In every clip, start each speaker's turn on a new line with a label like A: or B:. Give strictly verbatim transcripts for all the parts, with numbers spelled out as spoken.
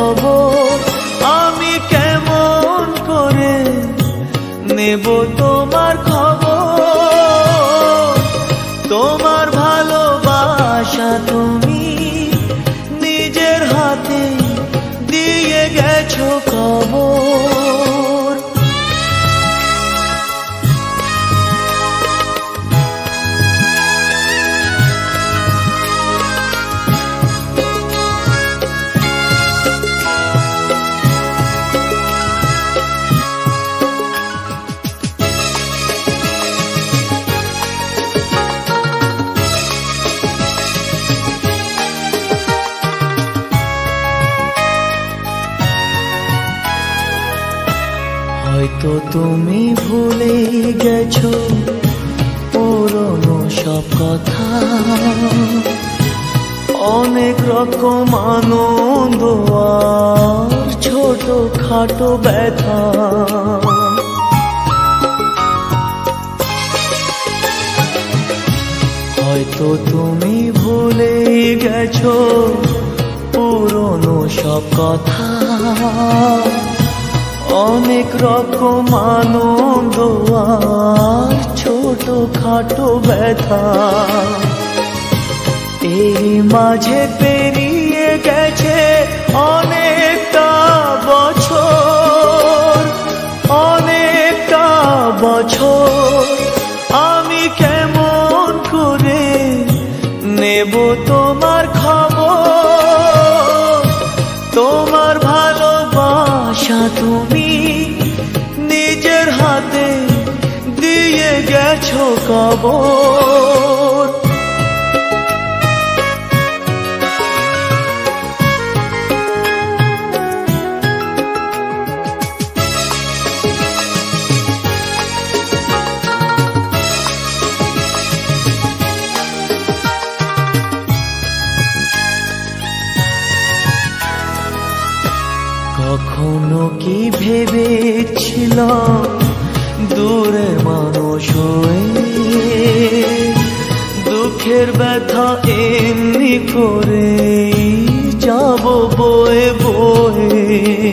A: খবর, আমি কেমন করে নেব তোমার খবর। তোমার ভালোবাসা তুমি নিজের হাতে দিয়ে গেছো খবর। হয়তো তুমি ভুলে গেছো পুরনো সব কথা, অনেক রকম আনন্দ আর ছোট খাটো ব্যথা। হয়তো তুমি ভুলে গেছো পুরনো সব কথা, অনেক রকম আনন্দ আর ছোট খাটো ব্যথা। এই মাঝে পেরিয়ে গেছে অনেকটা বছর, অনেকটা বছর। আমি কেমন করে নেব তোমার খবর। তোমার ভালোবাসা তুমি নিজের হাতে দিয়ে গেছো খবর। কখনো কি ভেবেছিলাম দূরের মানুষ হয়ে দুঃখের ব্যথা এমনি করে যাব বয়ে বয়ে।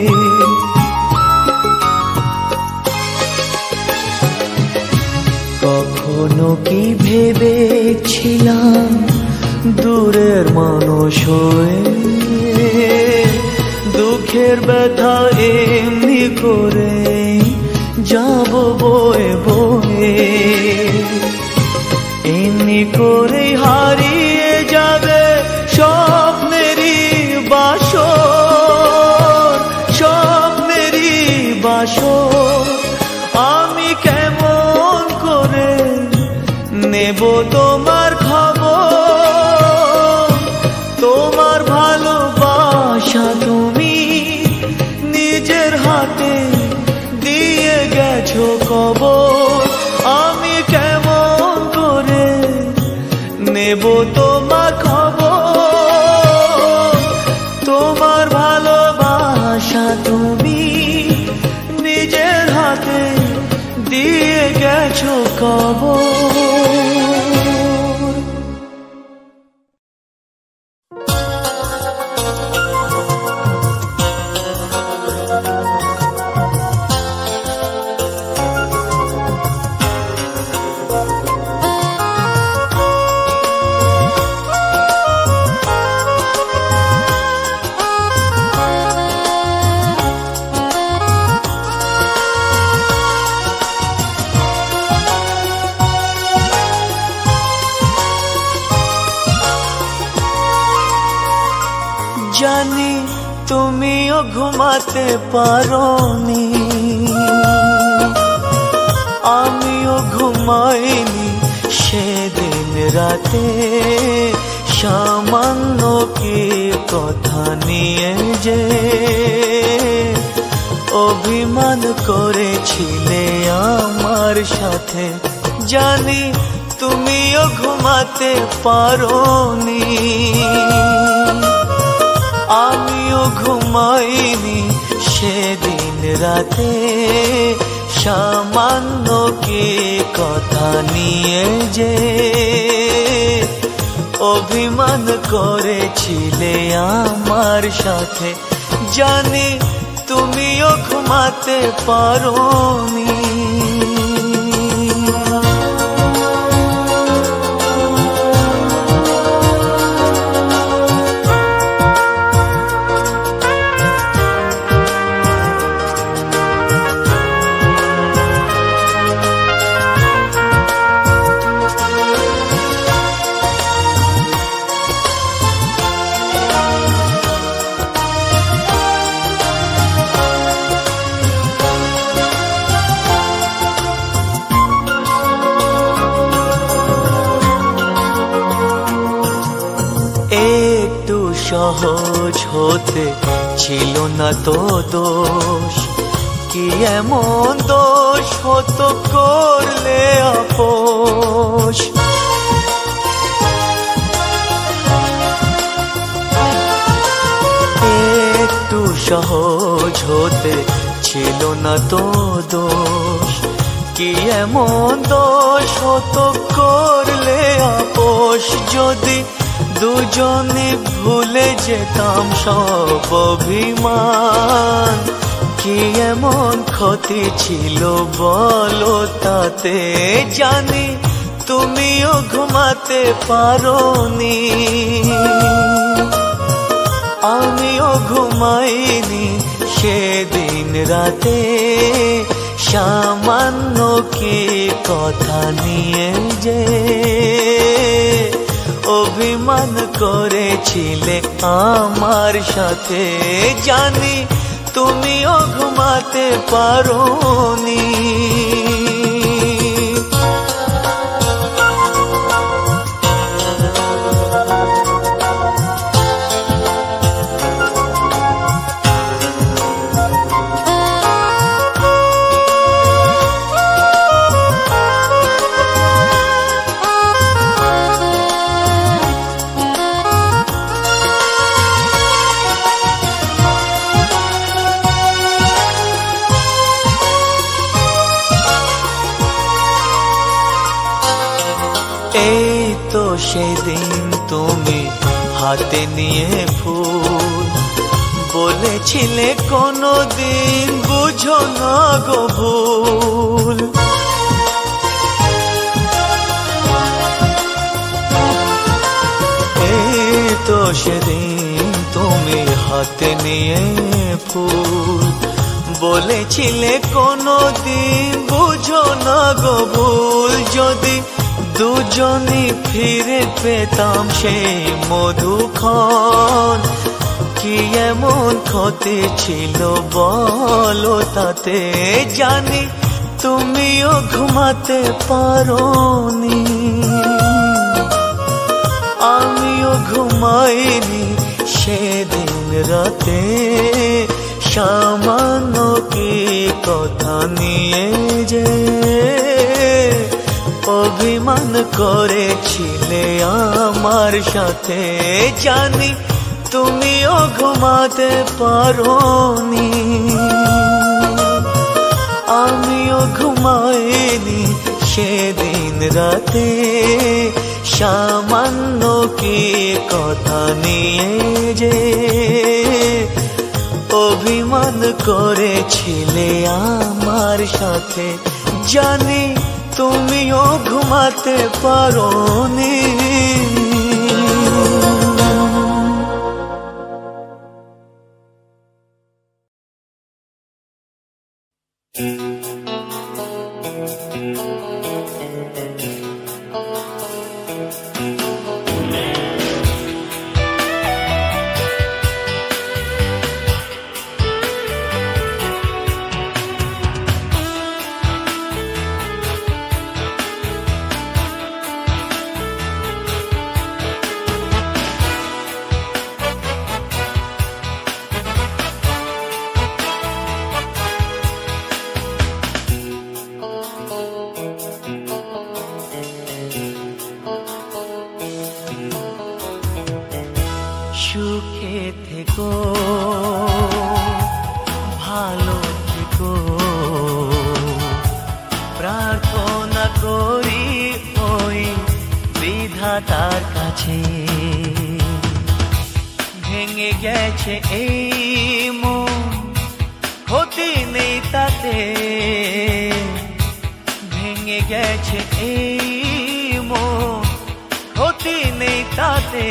A: কখনো কি ভেবেছিলাম দূরের মানুষ হয়ে দুঃখের ব্যথা এমনি করে যাব বয়ে বয়ে। এমনি করে হারিয়ে যাবে স্বপ্নেরই বাসর, স্বপ্নেরই বাসর। আমি কেমন করে নেব তোমার খবর। তোমার ভালোবাসা তুমি নিজের হাতে দিয়ে গেছো খবর। আমি কেমন করে নেব তোমার খবর। তোমার ভালোবাসা তুমি নিজের হাতে দিয়ে গেছো খবর। জানি তুমিও ঘুমাতে পারোনি, আমিও ঘুমাইনি সেদিন রাতে। সামান্য কি কথা নিয়ে যে অভিমান করেছিলে আমার সাথে। জানি তুমিও ঘুমাতে পারোনি, আমিও ঘুমাইনি সেদিন রাতে। সামান্য কি কথা নিয়ে যে অভিমান করেছিলে আমার সাথে। জানি তুমিও ঘুমাতে পারোনি। সহজ হতে ছিল না তো দোষ, কি এমন দোষ হতো করলে আপোষ। একটু সহজ হতে ছিল না তো দোষ, কি এমন দোষ হতো করলে আপোষ। যদি দুজনে ভুলে যেতাম সব অভিমান, কি এমন ক্ষতি ছিল বলো তাতে। জানি তুমিও ঘুমাতে পারোনি, আমিও ঘুমাইনি সেদিন রাতে। সামান্য কি কথা নিয়ে যে অভিমান করেছিলে আমার সাথে। জানি তুমিও ঘুমাতে পারোনি। সেদিন তুমি হাতে নিয়ে ফুল বলেছিলে কোনো দিন বুঝো না গো ভুল। এই তো সেদিন তুমি হাতে নিয়ে ফুল বলেছিলে কোনো দিন বুঝো না গো ভুল। যদি দুজনই ফিরে পেতাম সেই মধুক্ষণ, কি এমন ক্ষতি ছিল বলো তাতে। জানি তুমিও ঘুমাতে পারোনি, আমিও ঘুমাইনি সেদিন রাতে। সামান্য কি কথা নিয়ে যে অভিমান করেছিলে আমার সাথে। জানি তুমিও ঘুমাতে পারোনি, আমিও ঘুমাইনি সেদিন রাতে। সামান্য কি কথা নিয়ে যে অভিমান করেছিলে আমার সাথে। জানি তুমিও ঘুমাতে পারোনি। সুখে থেকো, ভালো থেকো, প্রার্থনা করি ওই বিধাতার কাছে। ভেঙে গেছে এই মন, ক্ষতি নেই তাতে। ভেঙে গেছে এই মন, ক্ষতি নেই তাতে।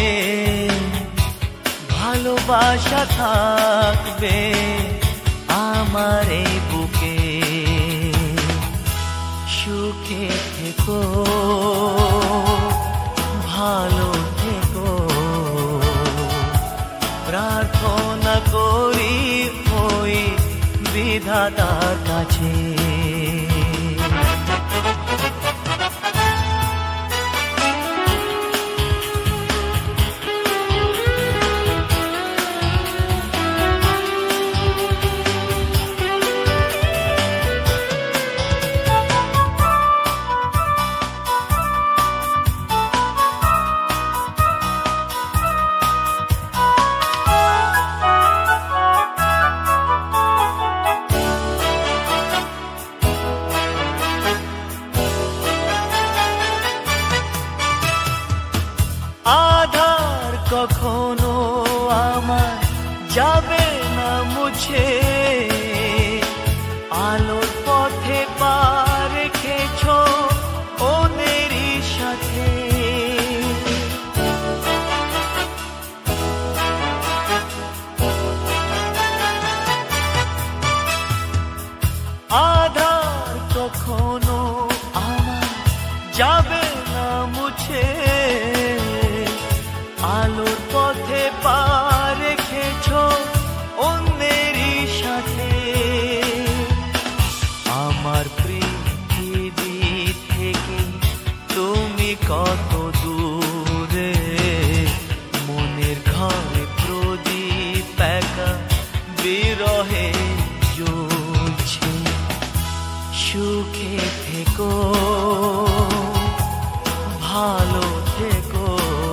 A: ভালোবাসা থাকবে আমার এই বুকে। সুখে থেকো, ভালো থেকো, প্রার্থনা করি ওই বিধাতার কাছে। আধার কখনো আমার যাবে না মুছে, আলোর পথে পা রেখেছ ওদেরই সাথে। আধার কখনো আমার যাবে না মুছে, আলোর পথে পা রেখেছ অন্যেরই সাথে। আমার পৃথিবী থেকে তুমি কত দূরে, মনের ঘরে প্রদীপ একা বিরহে জ্বলছে। সুখে থেকো, ভালো থেকো,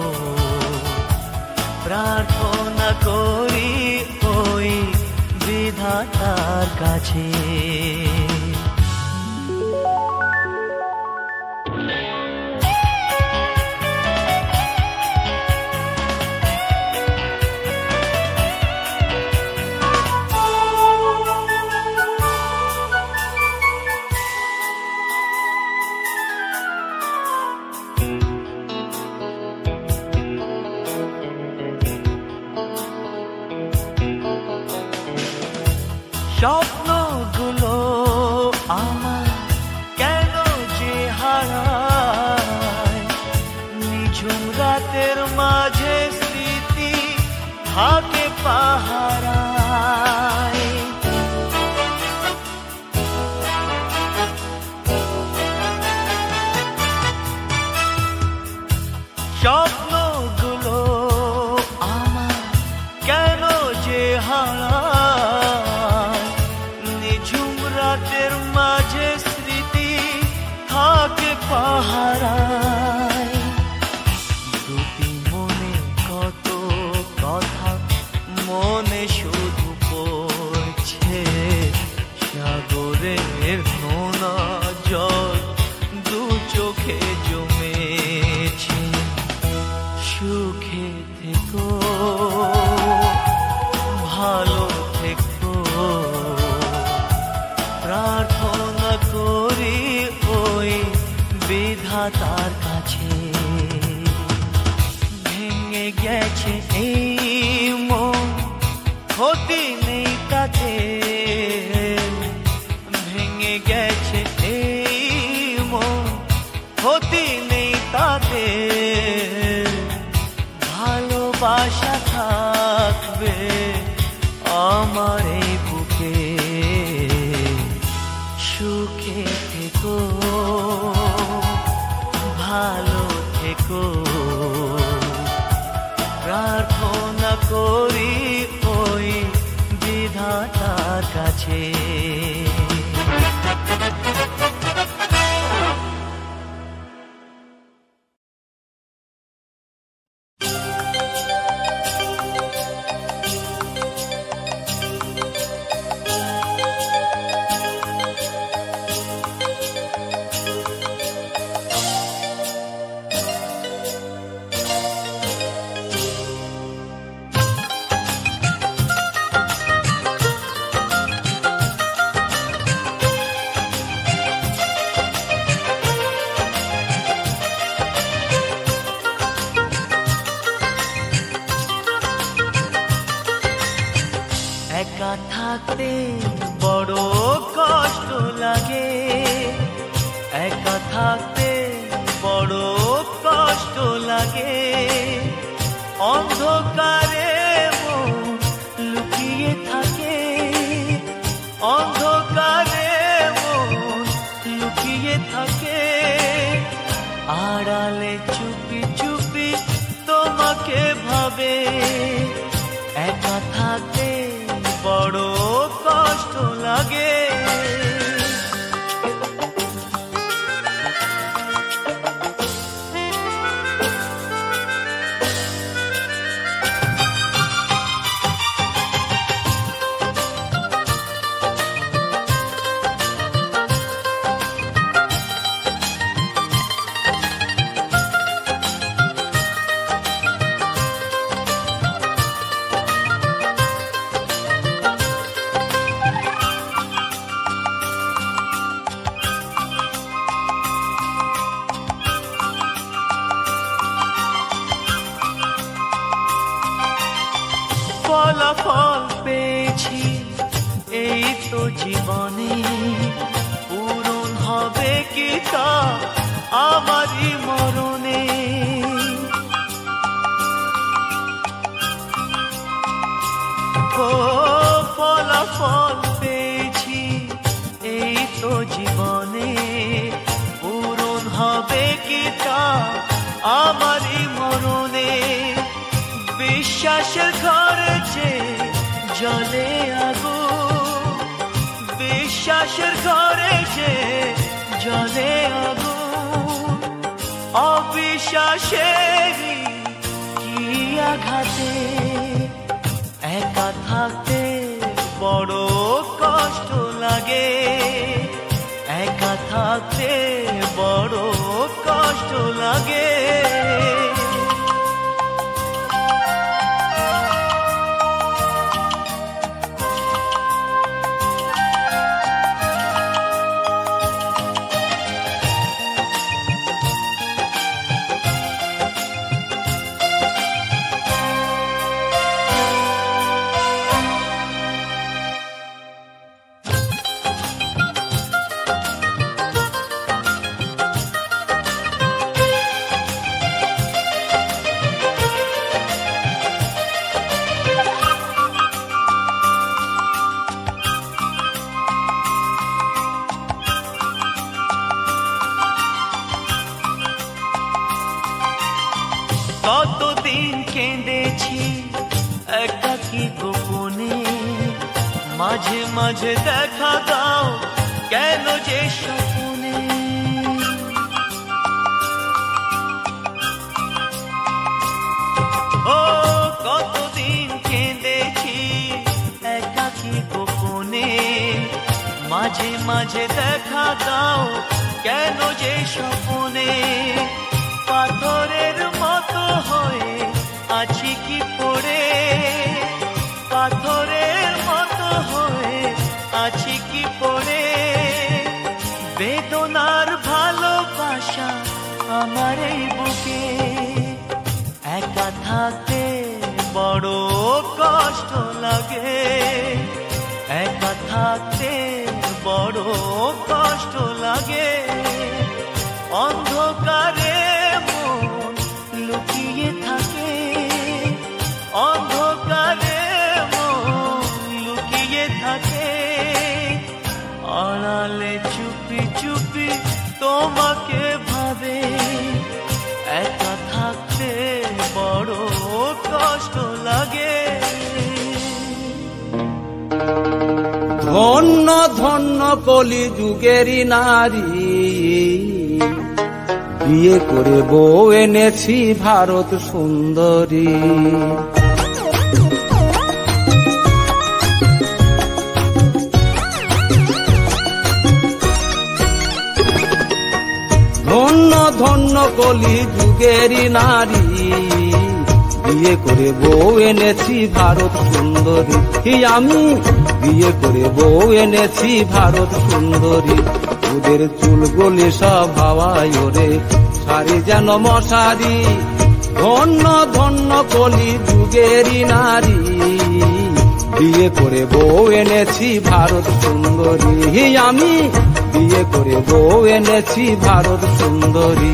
A: প্রার্থনা করি ওই বিধাতার কাছে। স্বপ্নগুলো আমার কেন যে হারায়, নিঝুম রাতের মাঝে স্মৃতি থাকে পাহারায়। স্বপ্নগুলো আমার কেন যে হারায়, নিঝুম রাতের মাঝে স্মৃতি থাকে পাহারায়। দুটি মনে কত কথা, মনে শুধু পড়ছে সাগরের নোনা জল দু চোখে জমেছে। সুখে থেকো, ভালো থেকো, প্রার্থনা করি ওই বিধাতার কাছে। ভেঙে গেছে এই মন, ক্ষতি নেই তাতে। ভেঙে গেছে এই মন, ক্ষতি নেই তাতে। ভালোবাসা থাকবে আমার এই বুকে। সুখে থেকো, ভালো থেকো, প্রার্থনা করি ওই বিধাতার কাছে। থাকতে বড় কষ্ট লাগে, একা থাকতে বড় কষ্ট লাগে। অন্ধকারে মন লুকিয়ে থাকে, অন্ধকারে মন লুকিয়ে থাকে। আড়ালে চুপি চুপি তোমাকে ভাবে, একা থাকতে বড় কষ্ট লাগে। ফলাফল পেয়েছি এই তো জীবনে, পূরণ হবে কি তা আমারই মরণে। ও ফলাফল পেয়েছি এই তো জীবনে, পূরণ হবে কি তা আমারই মরণে। বিশ্বাসের ঘরে যে জলে আগুন, বিশ্বাসের ঘরে যে জলে আগুন, অবিশ্বাসেরই কি আঘাতে। একা থাকতে বড় কষ্ট লাগে, একা থাকতে বড় কষ্ট লাগে। কতদিন কেঁদেছি একাকী গোপনে, মাঝে মাঝে দেখা দাও কেন যে স্বপ্নে। ও কতদিন কেঁদেছি একাকী গোপনে, মাঝে মাঝে দেখা দাও কেন যে স্বপ্নে। পাথরের মতো হয়ে আছি কি পড়ে, পাথরের মতো হয়ে আছি কি পড়ে। বেদনার ভালোবাসা আমার এই বুকে, একা থাকতে বড় কষ্ট লাগে, একা থাকতে বড় কষ্ট লাগে। অন্ধকারে মন লুকিয়ে থাকে, অন্ধকারে মন লুকিয়ে থাকে। আড়ালে চুপি চুপি তোমাকে ভাবে, একা থাকতে বড় কষ্ট লাগে।
B: ধন্য ধন্য কলি যুগেরই নারী, বিয়ে করে বউ এনেছি ভারত সুন্দরী। ধন্য ধন্য কলি যুগেরই নারী, বিয়ে করে বউ এনেছি ভারত সুন্দরী। আমি বিয়ে করে বউ এনেছি ভারত সুন্দরী। ওদের চুল গলে সব হাওয়ায় ওরে, সারি যেন মশারি। ধন্য ধন্য কলি যুগেরই নারী, বিয়ে করে বউ এনেছি ভারত সুন্দরী, আমি বিয়ে করে বউ এনেছি ভারত সুন্দরী।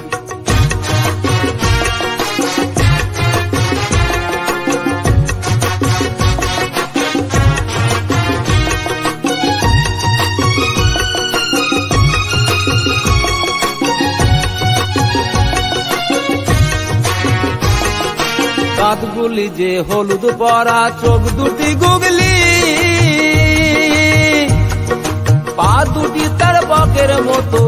B: দাঁতগুলি যে হলুদ পরা, চোখ দুটি গুগলি, পা দুটি তার বগের মতো,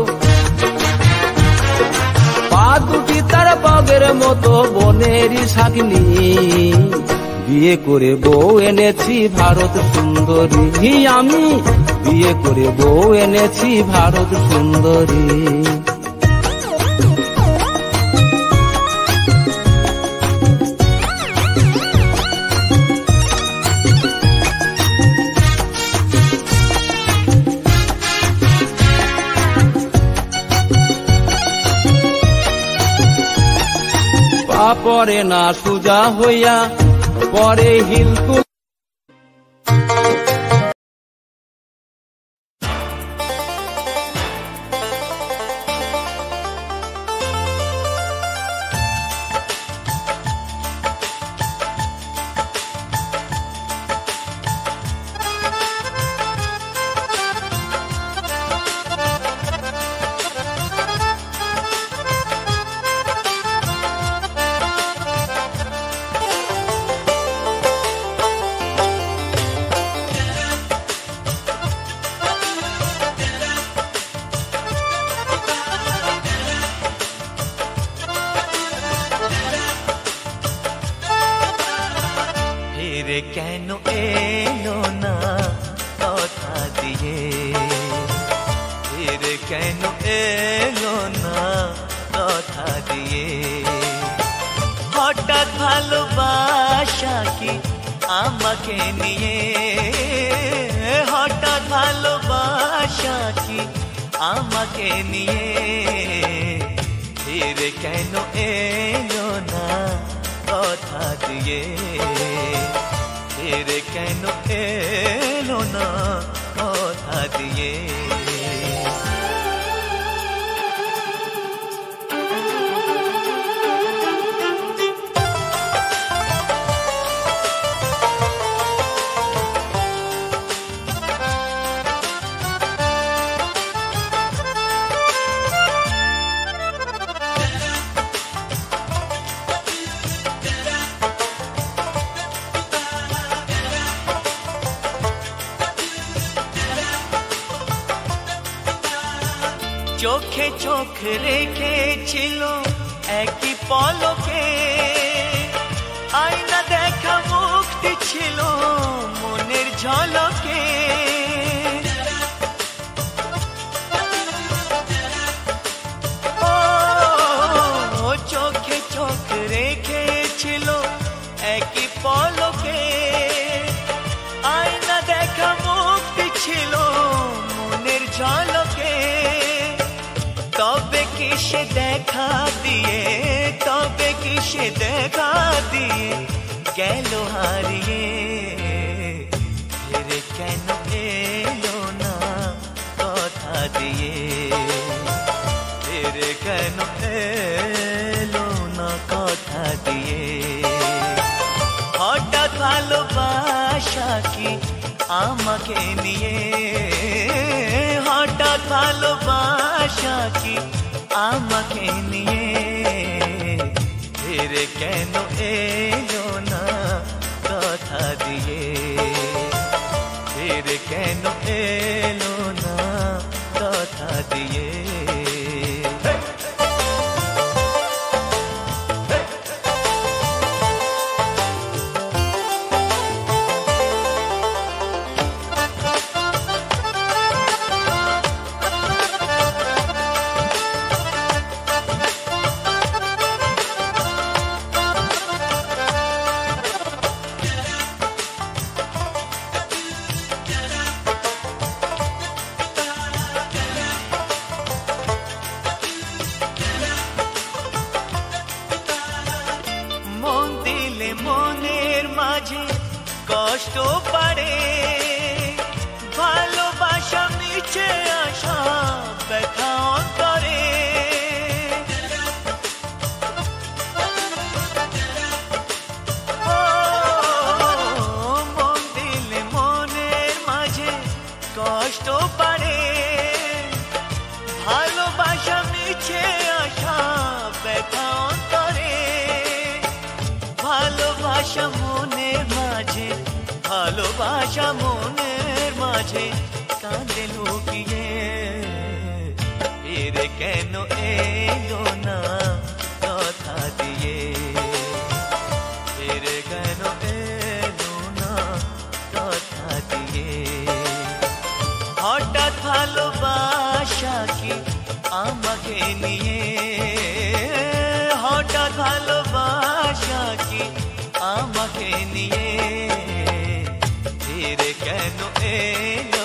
B: পা দুটি তার বগের মতো বনেরই শাকনি। বিয়ে করে বউ এনেছি ভারত সুন্দরী, আমি বিয়ে করে বউ এনেছি ভারত সুন্দরী। পরে না সুজা হইয়া পরে হিলকু
A: কেন এলো না কথা দিয়ে, ফিরে কেন এলো না কথা দিয়ে। হঠাৎ ভালোবাসা কি আমাকে নিয়ে, হঠাৎ ভালোবাসা কি আমাকে নিয়ে। ফিরে কেন এলো না কথা দিয়ে, ফিরে কেন এলো না কথা দিয়ে। চোখে চোখ রেখেছিল একই পলকে, আয়না দেখা মুক্তি ছিল মনের ঝলকে। ও চোখে চোখ রেখেছিল একই পলকে, আয়না দেখা মুক্তি ছিল মনের ঝলকে। তবে কিসে দেখা দিয়ে, তবে কিসে দেখা দিয়ে গেল হারিয়ে। ফিরে কেন এলো না কথা দিয়ে, ফিরে কেন এলো না কথা দিয়ে। হঠাৎ ভালোবাসা কি আমাকে নিয়ে, হঠাৎ ভালোবাসা কি আমাকে নিয়ে। ফিরে কেন এলো না কথা দিয়ে, ফিরে কেন এলো না কথা দিয়ে। কষ্ট পারে ভালোবাসা মিছে আসা ব্যথা অন্তরে মন দিলে মনের মাঝে কষ্ট পারে ভালোবাসা মিছে আসা ব্যথা অন্তরে ভালোবাসা মনের মাঝে ভালোবাসা মনের মাঝে কাঁদে লুকিয়ে এরে কেন এলো না কথা দিয়ে এরে কেন এলো না কথা দিয়ে হঠাৎ ভালোবাসা কি আমাকে নিয়ে হঠাৎ ভালোবাসা কি আমাকে নিয়ে ফিরে কেন এলো